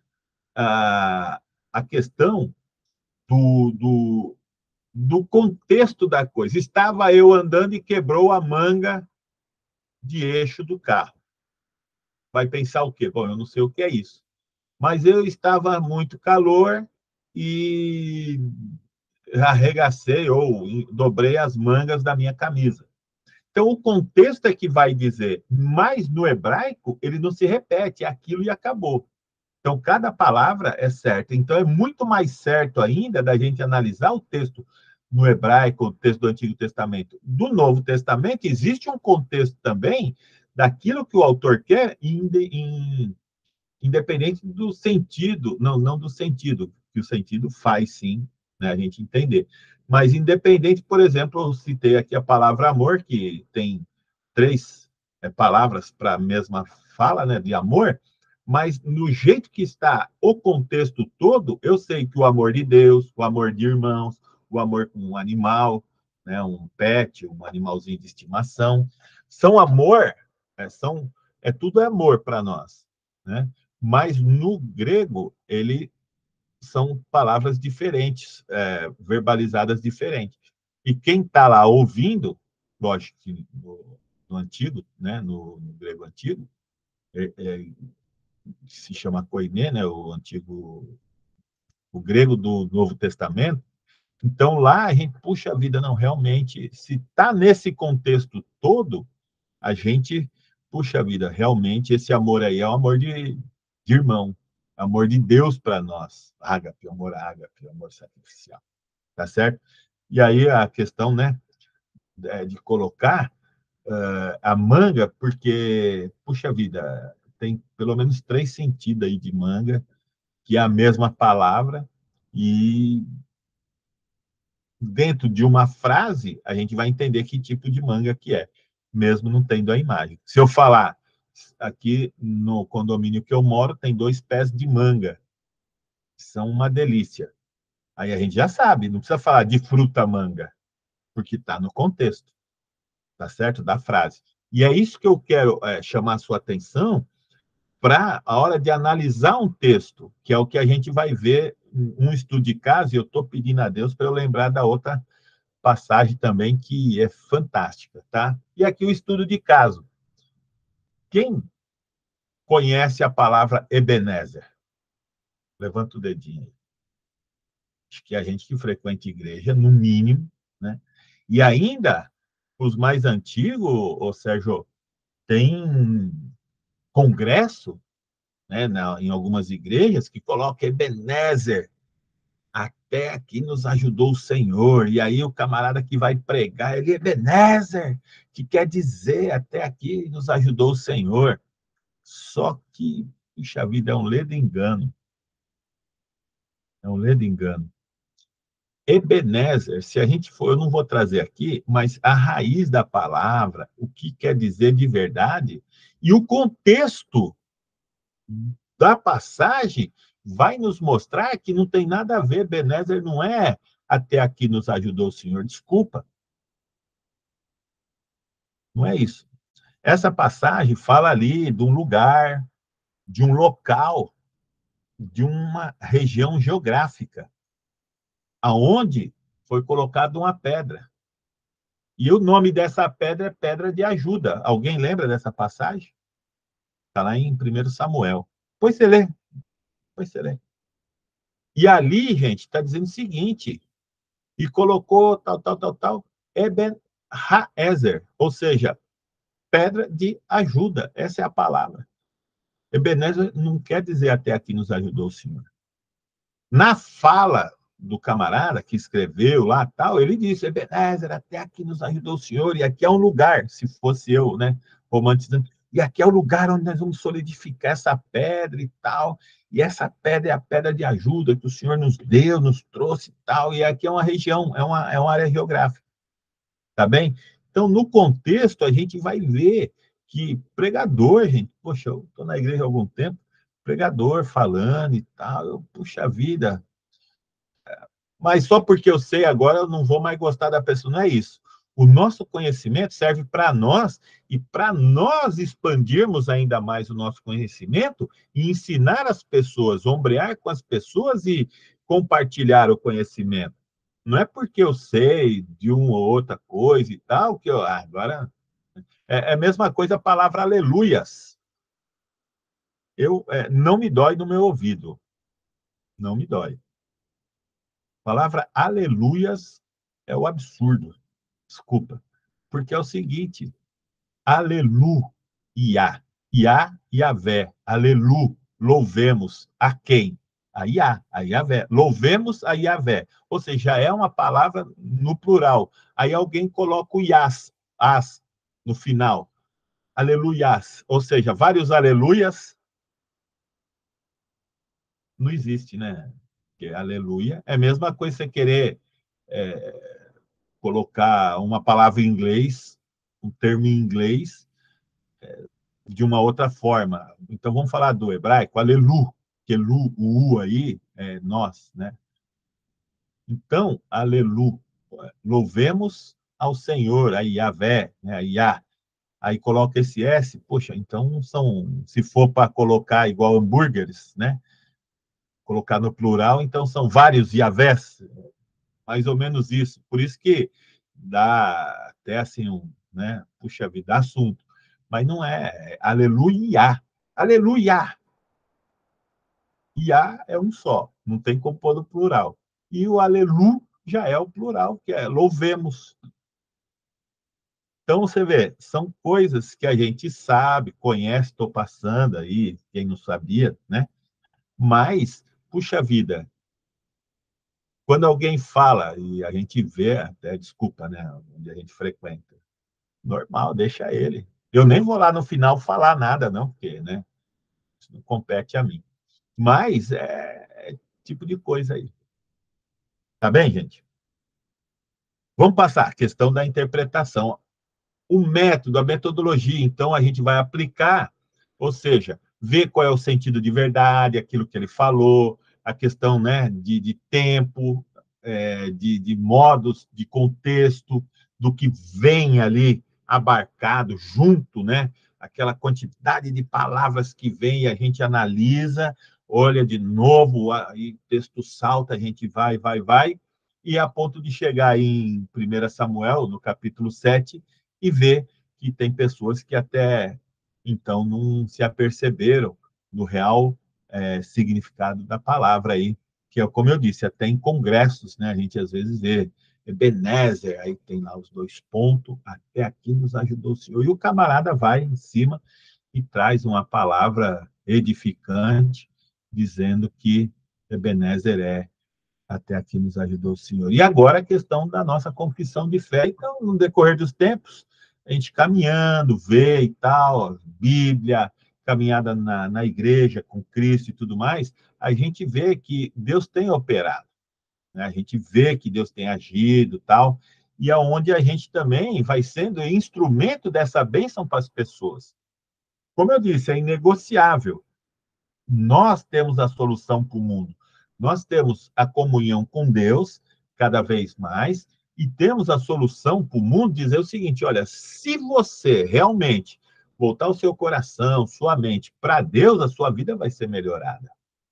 A questão do, do, do contexto da coisa. Estava eu andando e quebrou a manga de eixo do carro. Vai pensar o quê? Bom, eu não sei o que é isso. Mas eu estava muito calor e arregacei ou dobrei as mangas da minha camisa. Então, o contexto é que vai dizer, mas no hebraico ele não se repete, é aquilo e acabou. Então, cada palavra é certa. Então, é muito mais certo ainda da gente analisar o texto no hebraico, o texto do Antigo Testamento. Do Novo Testamento, existe um contexto também daquilo que o autor quer, independente do sentido, não do sentido, que o sentido faz sim, né, a gente entender. Mas independente, por exemplo, eu citei aqui a palavra amor, que tem três palavras para a mesma fala, né, de amor, mas no jeito que está o contexto todo, eu sei que o amor de Deus, o amor de irmãos, o amor com um animal, né, um pet, um animalzinho de estimação, são amor, tudo é amor para nós, né? Mas no grego ele são palavras diferentes, verbalizadas diferentes. E quem está lá ouvindo, lógico que no antigo, né, no grego antigo, se chama koiné, né, o grego do Novo Testamento. Então lá a gente puxa a vida, não, realmente, se está nesse contexto todo, a gente puxa a vida, realmente esse amor aí é um amor de irmão, amor de Deus para nós, ágape, amor sacrificial, tá certo? E aí a questão, né, de colocar a manga, porque, puxa vida, tem pelo menos três sentidos aí de manga, que é a mesma palavra, e dentro de uma frase, a gente vai entender que tipo de manga que é, mesmo não tendo a imagem. Se eu falar, aqui no condomínio que eu moro, tem 2 pés de manga, são uma delícia. Aí a gente já sabe, não precisa falar de fruta manga, porque está no contexto, tá certo? Da frase. E é isso que eu quero chamar a sua atenção para a hora de analisar um texto, que é o que a gente vai ver um estudo de caso, e eu estou pedindo a Deus para eu lembrar da outra passagem também, que é fantástica, tá? E aqui o estudo de caso. Quem conhece a palavra Ebenezer? Levanta o dedinho. Acho que a gente que frequenta igreja, no mínimo, né? E ainda, os mais antigos, ô Sérgio, tem congresso, né, em algumas igrejas, que coloca Ebenezer, até aqui nos ajudou o Senhor. E aí o camarada que vai pregar, ele é Ebenezer, que quer dizer até aqui nos ajudou o Senhor. Só que, puxa vida, é um ledo engano. É um ledo engano. Ebenezer, se a gente for, eu não vou trazer aqui, mas a raiz da palavra, o que quer dizer de verdade, e o contexto da passagem vai nos mostrar que não tem nada a ver. Ebenezer não é até aqui nos ajudou o Senhor. Desculpa, não é isso. Essa passagem fala ali de um lugar, de um local, de uma região geográfica, aonde foi colocada uma pedra. E o nome dessa pedra é Pedra de Ajuda. Alguém lembra dessa passagem? Está lá em 1 Samuel. Pois você lê. Pois você lê. E ali, gente, está dizendo o seguinte, e colocou tal, Eben-Haezer, ou seja, pedra de ajuda. Essa é a palavra. Ebenezer não quer dizer até aqui nos ajudou o Senhor. Na fala do camarada que escreveu lá, tal, ele disse, Ebenezer, até aqui nos ajudou o Senhor, e aqui é um lugar, se fosse eu, né, romantizando, e aqui é o lugar onde nós vamos solidificar essa pedra e tal, e essa pedra é a pedra de ajuda que o Senhor nos deu, nos trouxe e tal, e aqui é uma região, é uma área geográfica, tá bem? Então, no contexto, a gente vai ver que pregador, gente, poxa, eu estou na igreja há algum tempo, pregador falando e tal, puxa vida, mas só porque eu sei agora eu não vou mais gostar da pessoa. Não é isso. O nosso conhecimento serve para nós e para nós expandirmos ainda mais o nosso conhecimento e ensinar as pessoas, ombrear com as pessoas e compartilhar o conhecimento. Não é porque eu sei de uma ou outra coisa e tal que eu agora é a mesma coisa a palavra aleluias. Não me dói no meu ouvido. Não me dói. A palavra aleluias é o absurdo. Desculpa. Porque é o seguinte, aleluia, Iá, Iavé, alelu, louvemos a quem? A Iá, a Iavé. Louvemos a Iavé. Ou seja, é uma palavra no plural. Aí alguém coloca o iás, as, no final. Aleluias. Ou seja, vários aleluias não existe, né? Porque aleluia é a mesma coisa você querer colocar uma palavra em inglês, um termo em inglês, de uma outra forma. Então, vamos falar do hebraico, alelu, que lu, o u aí é nós, né? Então, alelu, louvemos ao Senhor, aí Yahvé, né? Aí Yah, aí coloca esse S, poxa, então são, se for para colocar igual hambúrgueres, né? Colocar no plural, então são vários Yahvés, mais ou menos isso. Por isso que dá até assim né? Puxa vida, assunto. Mas não é aleluia. Aleluia. Iá é um só, não tem como pôr no plural. E o alelu já é o plural, que é louvemos. Então, você vê, são coisas que a gente sabe, conhece, estou passando aí, quem não sabia, né? Mas, puxa vida, quando alguém fala, e a gente vê, até, desculpa, né, onde a gente frequenta, normal, deixa ele. Eu nem vou lá no final falar nada, não, porque, né, isso não compete a mim. Mas é tipo de coisa aí. Tá bem, gente? Vamos passar a questão da interpretação. O método, a metodologia, então, a gente vai aplicar, ou seja, ver qual é o sentido de verdade, aquilo que ele falou, a questão, né, de tempo, de modos, de contexto, do que vem ali abarcado junto, né? Aquela quantidade de palavras que vem e a gente analisa, olha de novo, aí o texto salta, a gente vai, e a ponto de chegar em 1 Samuel, no capítulo 7, e ver que tem pessoas que até então não se aperceberam do real significado da palavra aí, que é como eu disse, até em congressos, né, a gente às vezes vê Ebenezer, aí tem lá os dois pontos, até aqui nos ajudou o Senhor, e o camarada vai em cima e traz uma palavra edificante, dizendo que Ebenezer até aqui nos ajudou o Senhor. E agora a questão da nossa confissão de fé. Então, no decorrer dos tempos, a gente caminhando, vê e tal, Bíblia, caminhada na igreja com Cristo e tudo mais, a gente vê que Deus tem operado. né? A gente vê que Deus tem agido, tal, e aonde a gente também vai sendo instrumento dessa bênção para as pessoas. Como eu disse, é inegociável. Nós temos a solução para o mundo. Nós temos a comunhão com Deus, cada vez mais, e temos a solução para o mundo dizer o seguinte: olha, se você realmente voltar o seu coração, sua mente para Deus, a sua vida vai ser melhorada.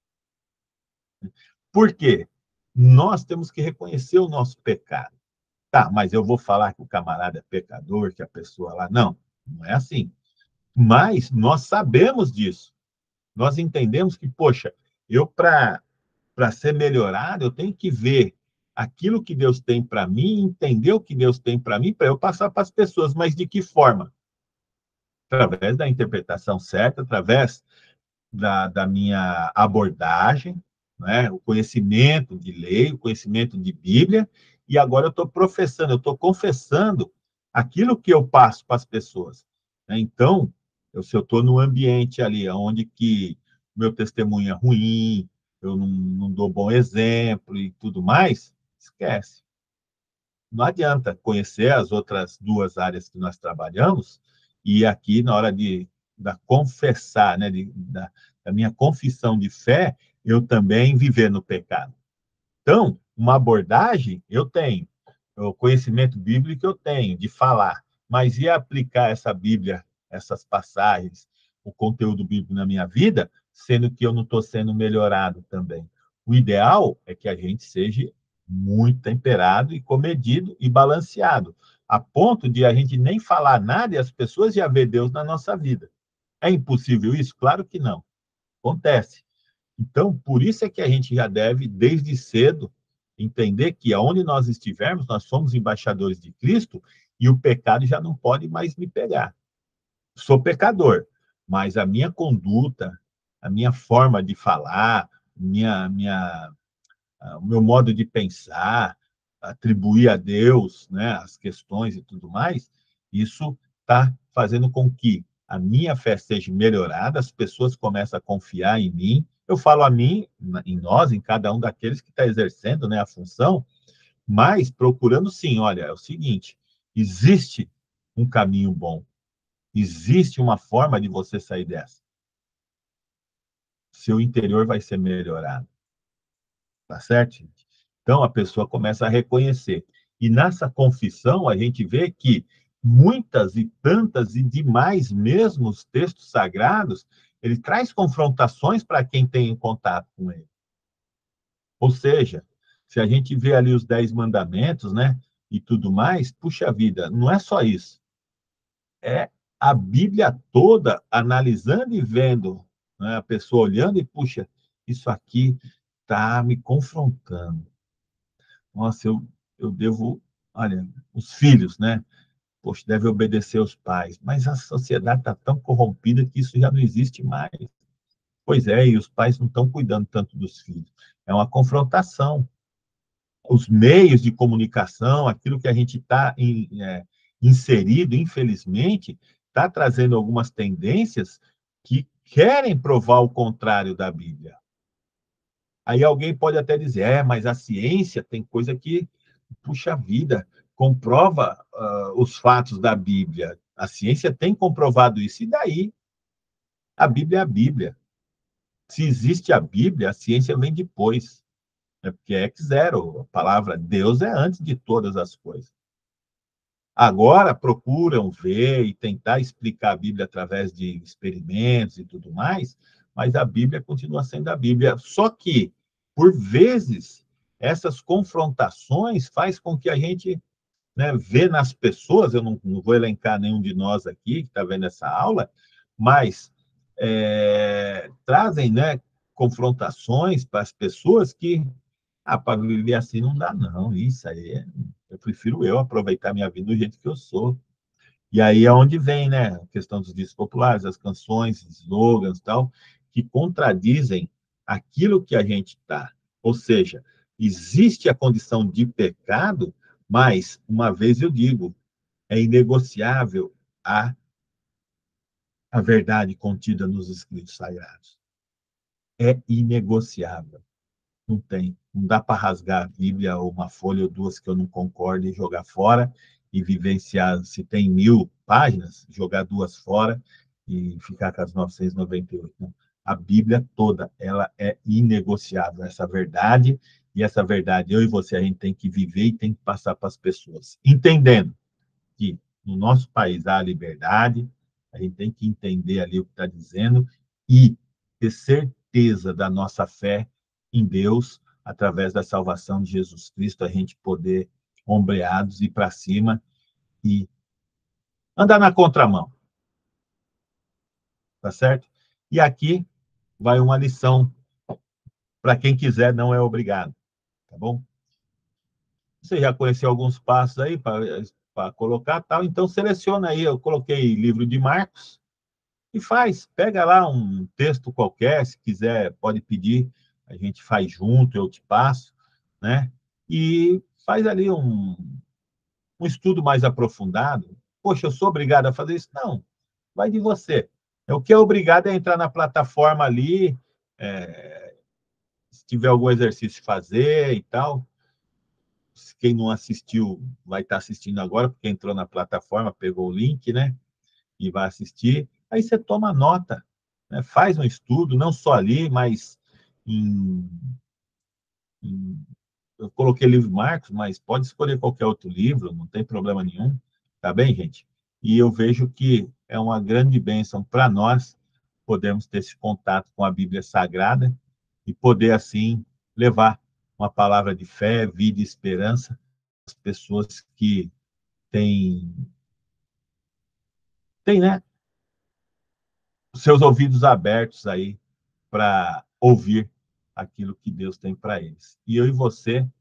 Por quê? Nós temos que reconhecer o nosso pecado. Tá, mas eu vou falar que o camarada é pecador, que a pessoa lá. Não, não é assim. Mas nós sabemos disso. Nós entendemos que, poxa, eu para ser melhorado, eu tenho que ver aquilo que Deus tem para mim, entender o que Deus tem para mim, para eu passar para as pessoas. Mas de que forma? Através da interpretação certa, através da minha abordagem, né? O conhecimento de lei, o conhecimento de Bíblia, e agora eu estou professando, eu estou confessando aquilo que eu passo para as pessoas, né? Então, se eu estou num ambiente ali onde que meu testemunho é ruim, eu não dou bom exemplo e tudo mais, esquece. Não adianta conhecer as outras duas áreas que nós trabalhamos e aqui, na hora da confessar, né, da minha confissão de fé, eu também viver no pecado. Então, uma abordagem eu tenho, o conhecimento bíblico eu tenho, de falar, mas e aplicar essa Bíblia, essas passagens, o conteúdo bíblico na minha vida, sendo que eu não estou sendo melhorado também? O ideal é que a gente seja muito temperado e comedido e balanceado, a ponto de a gente nem falar nada e as pessoas já ver Deus na nossa vida. É impossível isso? Claro que não. Acontece. Então, por isso é que a gente já deve, desde cedo, entender que aonde nós estivermos, nós somos embaixadores de Cristo e o pecado já não pode mais me pegar. Sou pecador, mas a minha conduta, a minha forma de falar, o meu modo de pensar, atribuir a Deus, né, as questões e tudo mais, isso está fazendo com que a minha fé seja melhorada, as pessoas começam a confiar em mim. Eu falo a mim, em nós, em cada um daqueles que está exercendo, né, a função, mas procurando sim, olha, é o seguinte, existe um caminho bom, existe uma forma de você sair dessa. Seu interior vai ser melhorado. Tá certo, gente? Então, a pessoa começa a reconhecer. E nessa confissão, a gente vê que muitas e tantas e demais mesmo os textos sagrados, ele traz confrontações para quem tem em contato com ele. Ou seja, se a gente vê ali os 10 mandamentos, né, e tudo mais, puxa vida, não é só isso. É a Bíblia toda analisando e vendo, né, a pessoa olhando e, puxa, isso aqui está me confrontando. Nossa, eu devo, olha, os filhos, né? Poxa, deve obedecer aos pais, mas a sociedade está tão corrompida que isso já não existe mais. Pois é, e os pais não estão cuidando tanto dos filhos. É uma confrontação. Os meios de comunicação, aquilo que a gente está inserido, infelizmente, está trazendo algumas tendências que querem provar o contrário da Bíblia. Aí alguém pode até dizer, mas a ciência tem coisa que, puxa vida, comprova os fatos da Bíblia. A ciência tem comprovado isso. E daí? A Bíblia é a Bíblia. Se existe a Bíblia, a ciência vem depois. Né? Porque é ex zero. A palavra Deus é antes de todas as coisas. Agora procuram ver e tentar explicar a Bíblia através de experimentos e tudo mais, mas a Bíblia continua sendo a Bíblia. Só que, por vezes, essas confrontações faz com que a gente, né, vê nas pessoas, eu não vou elencar nenhum de nós aqui que está vendo essa aula, mas trazem, né, confrontações para as pessoas que para viver assim não dá, não. Isso aí, eu prefiro eu aproveitar minha vida do jeito que eu sou. E aí é onde vem, né, a questão dos discos populares, as canções, slogans e tal, que contradizem aquilo que a gente está. Ou seja, existe a condição de pecado, mas, uma vez eu digo, é inegociável a verdade contida nos escritos sagrados. É inegociável. Não tem. Não dá para rasgar a Bíblia ou uma folha ou duas que eu não concordo e jogar fora e vivenciar, se tem 1000 páginas, jogar duas fora e ficar com as 998. Não. A Bíblia toda, ela é inegociável, essa verdade, e essa verdade eu e você, a gente tem que viver e tem que passar para as pessoas. Entendendo que no nosso país há liberdade, a gente tem que entender ali o que está dizendo e ter certeza da nossa fé em Deus, através da salvação de Jesus Cristo, a gente poder, ombreados, ir para cima e andar na contramão, tá certo? E aqui vai uma lição para quem quiser, não é obrigado, tá bom? Você já conheceu alguns passos aí para colocar, tal, então seleciona aí, eu coloquei livro de Marcos, e faz, pega lá um texto qualquer, se quiser, pode pedir, a gente faz junto, eu te passo, né? E faz ali um estudo mais aprofundado. Poxa, eu sou obrigado a fazer isso? Não, vai de você. O que é obrigado é entrar na plataforma ali, se tiver algum exercício, fazer e tal. Quem não assistiu vai estar assistindo agora, porque entrou na plataforma, pegou o link, né? E vai assistir. Aí você toma nota, né? Faz um estudo, não só ali, mas em, eu coloquei livro Marcos, mas pode escolher qualquer outro livro, não tem problema nenhum, tá bem, gente? E eu vejo que é uma grande bênção para nós podermos ter esse contato com a Bíblia Sagrada e poder, assim, levar uma palavra de fé, vida e esperança às pessoas que têm, né, os seus ouvidos abertos aí para ouvir aquilo que Deus tem para eles. E eu e você